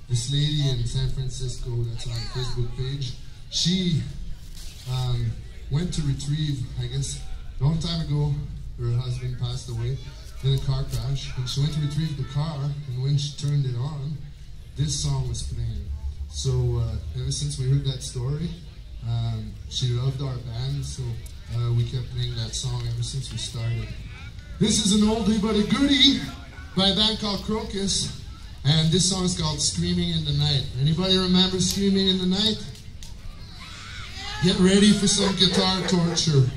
this lady in San Francisco that's on our Facebook page, she went to retrieve, I guess, a long time ago, her husband passed away in a car crash, and she went to retrieve the car, and when she turned it on, this song was playing. So ever since we heard that story, she loved our band, so we kept playing that song ever since we started. This is an oldie but a goodie by a band called Crocus, and this song is called Screaming in the Night. Anybody remember Screaming in the Night? Get ready for some guitar torture.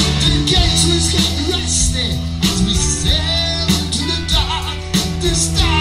Stop!